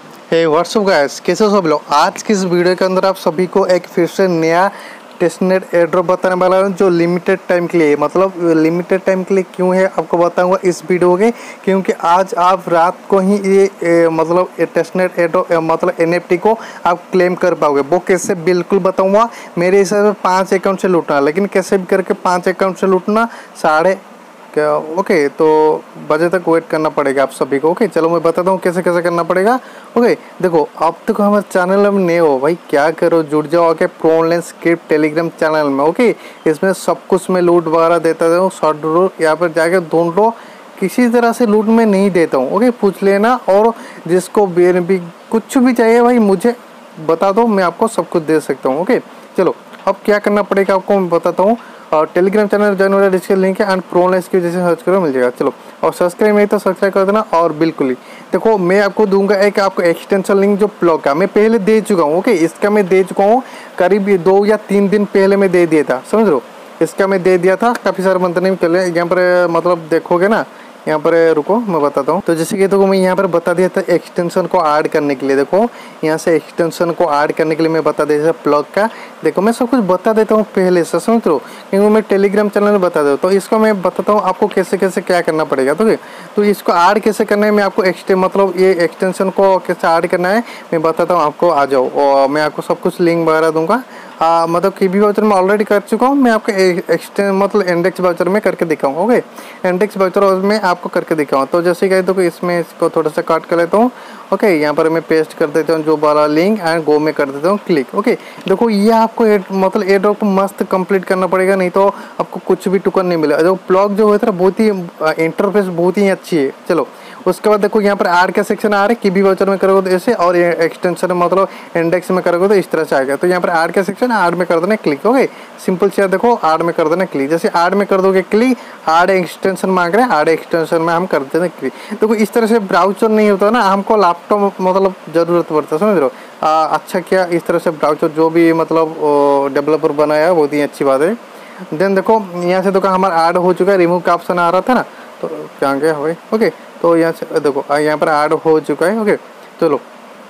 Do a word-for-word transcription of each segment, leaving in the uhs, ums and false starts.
हे WhatsApp guys, कैसे हो सब लोग। आज की इस वीडियो के अंदर आप सभी को एक फिर से नया टेस्टनेट एयरड्रॉप बताने वाला हूँ जो लिमिटेड टाइम के लिए, मतलब लिमिटेड टाइम के लिए क्यों है आपको बताऊंगा इस वीडियो के, क्योंकि आज आप रात को ही ये ए, मतलब टेस्टनेट एयरड्रॉप मतलब एनएफटी को आप क्लेम कर पाओगे। वो कैसे बिल्कुल बताऊंगा। मेरे हिसाब से पाँच अकाउंट से लूटना, लेकिन कैसे भी करके पाँच अकाउंट से लूटना साढ़े क्या ओके तो बजे तक वेट करना पड़ेगा आप सभी को। ओके चलो मैं बताता हूँ कैसे कैसे करना पड़ेगा। ओके देखो, अब तक तो हमारे चैनल में नए हो भाई, क्या करो जुड़ जाओ आके pro online script Telegram channel में। ओके इसमें सब कुछ मैं लूट वगैरह देता हूँ, शॉर्ट रूट यहाँ पर जाके ढूंढ लो, किसी तरह से लूट में नहीं देता हूँ। ओके पूछ लेना, और जिसको भी कुछ भी चाहिए भाई मुझे बता दो, मैं आपको सब कुछ दे सकता हूँ। ओके चलो अब क्या करना पड़ेगा आपको मैं बताता हूँ। और टेलीग्राम चैनल ज्वाइन वाला डिस्क्रिप्शन लिंक है एंड प्रो ऑनलाइन स्क्रिप्ट जैसे सर्च करो मिल जाएगा। चलो और सब्सक्राइब नहीं तो सब्सक्राइब कर देना। और बिल्कुल ही देखो, मैं आपको दूंगा एक आपको एक्सटेंशन लिंक जो प्लग का मैं पहले दे चुका हूँ। ओके इसका मैं दे चुका हूँ करीब दो या तीन दिन पहले मैं दे दिया था, समझ लो। इसका मैं दे दिया था, काफ़ी सारे बंदे ने चले यहाँ पर, मतलब देखोगे ना यहाँ पर, रुको मैं बताता हूँ। तो जैसे कि देखो मैं यहाँ पर बता दिया था एक्सटेंशन को ऐड करने के लिए। देखो यहाँ से एक्सटेंशन को ऐड करने के लिए मैं बता दिया था प्लग का। देखो मैं सब कुछ बता देता हूँ पहले से, समझ लो, क्योंकि मैं टेलीग्राम चैनल में बता देता हूँ। तो इसको मैं बताता हूँ आपको कैसे कैसे क्या करना पड़ेगा। तो तो इसको ऐड कैसे करना है, मैं आपको एक्सटे मतलब ये एक्सटेंशन को कैसे ऐड करना है मैं बताता हूँ आपको। आ जाओ और मैं आपको सब कुछ लिंक वगैरह दूंगा। आ, मतलब की भी वाउचर में ऑलरेडी कर चुका हूँ, मैं आपको एक्सटेंड मतलब इंडेक्स वाउचर में करके दिखाऊंगा। ओके इंडेक्स वाउचर में आपको करके दिखाऊंगा। तो जैसे कहे तो इसमें इसको थोड़ा सा काट कर लेता हूँ। ओके यहाँ पर मैं पेस्ट कर देता हूँ जो वाला लिंक एंड गो में कर देता हूँ क्लिक। ओके देखो ये आपको एड, मतलब एयरड्रॉप मस्त कंप्लीट करना पड़ेगा, नहीं तो आपको कुछ भी टोकन नहीं मिलेगा। जो प्लग जो होता है बहुत ही इंटरफेस बहुत ही अच्छी है। चलो उसके बाद देखो यहाँ पर ऐड का सेक्शन आ रहा है, की भी वाउचर में करोगे तो ऐसे, और एक्सटेंशन मतलब इंडेक्स में करोगे तो इस तरह से आएगा। तो यहाँ पर ऐड का सेक्शन ऐड में कर देना क्लिक। ओके सिंपल से देखो ऐड में कर देना क्लिक। जैसे ऐड में कर दोगे क्लिक, ऐड एक्सटेंशन मांग रहे हैं, ऐड एक्सटेंशन में हम कर देते हैं क्लिक। देखो इस तरह से ब्राउचर नहीं होता ना, हमको लैपटॉप मतलब ज़रूरत पड़ता है, समझ रहे हो। अच्छा क्या इस तरह से ब्राउचर जो भी मतलब डेवलपर बनाया है बहुत ही अच्छी बात है। देन देखो यहाँ से देखो हमारा ऐड हो चुका है, रिमूव का ऑप्शन आ रहा था ना, तो क्या गया भाई। ओके तो यहाँ से देखो यहाँ पर ऐड हो चुका है। ओके चलो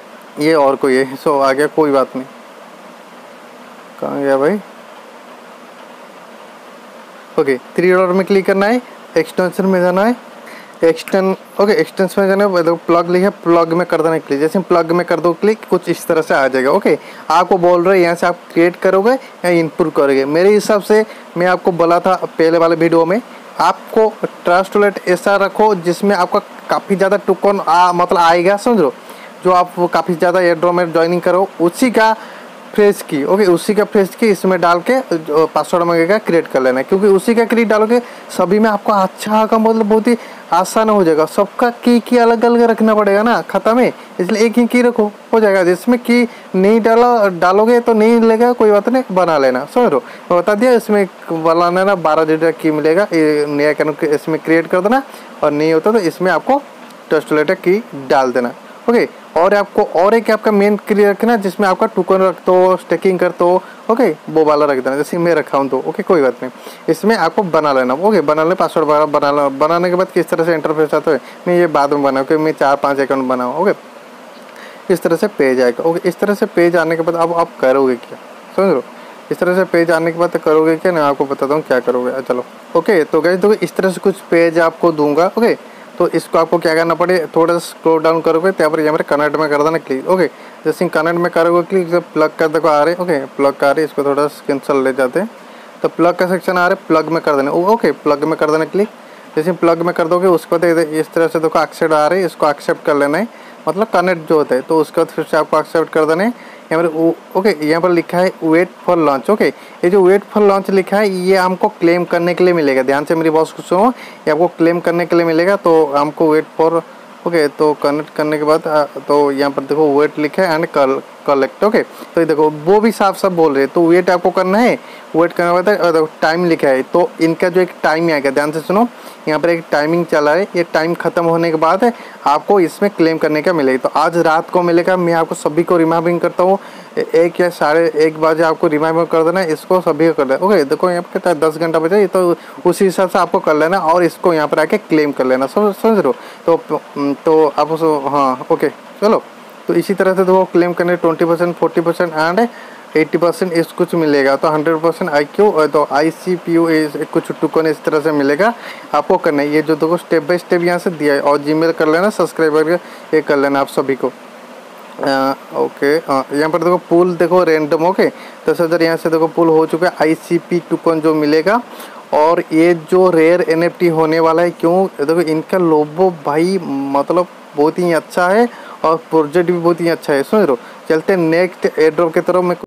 ये और कोई है, सो आ गया, कोई बात नहीं। कहाँ गया भाई। ओके थ्री डॉट में क्लिक करना है, एक्सटेंशन में जाना है, एक्सटेंड ओके एक्सटेंशन में जाना है, देखो प्लग लिखा है, प्लग में कर देना क्लिक। जैसे प्लग में कर दो क्लिक कुछ इस तरह से आ जाएगा। ओके आपको बोल रहे हैं यहाँ से आप क्रिएट करोगे या इनपुट करोगे। मेरे हिसाब से मैं आपको बोला था पहले वाले वीडियो में, आपको ट्रस्ट वॉलेट ऐसा रखो जिसमें आपका काफ़ी ज़्यादा टोकन आ मतलब आएगा, समझ लो। जो आप काफ़ी ज़्यादा एयरड्रॉप में ज्वाइनिंग करो उसी का फ्रेश की। ओके उसी का फ्रेश की इसमें डाल के पासवर्ड मांगेगा क्रिएट कर लेना है, क्योंकि उसी का क्रिएट डालोगे सभी में आपको अच्छा का मतलब बहुत ही आसान हो जाएगा। सबका की की अलग अलग रखना पड़ेगा ना खाता में, इसलिए एक ही की रखो हो जाएगा। जिसमें की नहीं डाला डालोगे तो नहीं मिलेगा, कोई बात नहीं बना लेना, समझ लो। मैं बता दिया इसमें बनाना ना बारह डिजिट की मिलेगा, नया अकाउंट इसमें क्रिएट कर देना, और नहीं होता तो इसमें आपको ट्रस्ट वॉलेट की डाल देना। ओके और आपको और एक आपका मेन क्लियर रखना जिसमें आपका टोकन रख दो, स्टेकिंग कर दो। ओके वो वाला रख देना, जैसे मैं रखा हूँ तो ओके कोई बात नहीं, इसमें आपको बना लेना। ओके बना लेना पासवर्ड वगैरह बना बनाने के बाद किस तरह से इंटरफेस आता है मैं ये बाद में बनाऊँ, क्योंकि मैं चार पाँच अकाउंट बनाऊँ। ओके इस तरह से पेज आएगा। ओके इस तरह से पेज आने के बाद अब आप करोगे क्या, समझ लो। इस तरह से पेज आने के बाद करोगे क्या, मैं आपको बताता हूँ क्या करोगे। चलो ओके तो गाइस देखो इस तरह से कुछ पेज आपको दूंगा। ओके तो इसको आपको क्या करना पड़े, थोड़ा सा स्क्रॉल डाउन करोगे तो यहाँ पर यहाँ पर कनेक्ट में कर देना क्लिक। ओके जैसे कनेक्ट में करोगे क्लिक, जब प्लग कर देखो आ रहे। ओके प्लग का आ रहे, इसको थोड़ा कैंसल ले जाते हैं, तो प्लग का सेक्शन आ रहा है, प्लग में कर देना। ओके प्लग में कर देना क्लिक। जैसे प्लग में कर दोगे उसके बाद इस तरह से देखो एक्सेप्ट आ रही है, इसको एक्सेप्ट कर लेना है, मतलब कनेक्ट जो होता है। तो उसके बाद फिर से आपको एक्सेप्ट कर देना है। यहाँ पर ओके यहाँ पर लिखा है वेट फॉर लॉन्च। ओके ये जो वेट फॉर लॉन्च लिखा है ये हमको क्लेम करने के लिए मिलेगा, ध्यान से मेरी बात सुनो, ये आपको क्लेम करने के लिए मिलेगा। तो हमको वेट फॉर ओके तो कनेक्ट करने के बाद तो यहाँ पर देखो वेट लिखा है एंड कलेक्ट। ओके तो ये देखो वो भी साफ साफ बोल रहे हैं, तो वेट आपको करना है, वेट करने के बाद टाइम लिखा है, तो इनका जो एक टाइम आएगा, ध्यान से सुनो, यहाँ पर एक टाइमिंग चला है, ये टाइम खत्म होने के बाद आपको इसमें क्लेम करने का मिलेगा। तो आज रात को मिलेगा, मैं आपको सभी को रिमाइंडिंग करता हूँ, एक या साढ़े एक बजे आपको रिमाइंडर कर देना, इसको सभी को कर लेना। ओके देखो यहाँ पर कहता है दस घंटा बजे, तो उसी हिसाब से आपको कर लेना और इसको यहाँ पर आके क्लेम कर लेना, समझ समझ रहे हो। तो तो आप हाँ ओके चलो तो इसी तरह से देखो क्लेम करने twenty percent forty percent and eighty percent इस कुछ मिलेगा। तो हंड्रेड परसेंट आई क्यू तो आई सी पी यू कुछ टोकन इस तरह से मिलेगा आपको करना है। ये जो देखो स्टेप बाय स्टेप यहाँ से दिया है और जीमेल कर लेना, सब्सक्राइबर ये कर लेना आप सभी को। आ, ओके हाँ, यहाँ पर देखो पूल देखो रैंडम। ओके दस हज़ार यहाँ से देखो पूल हो चुका है। आई सी पी टोकन जो मिलेगा और ये जो रेयर एन एफ टी होने वाला है, क्यों देखो इनका लोगो भाई मतलब बहुत ही अच्छा है और प्रोजेक्ट भी बहुत ही अच्छा है। समझ रहे हो। चलते हैं नेक्स्ट एयरड्रॉप की तरफ। मैं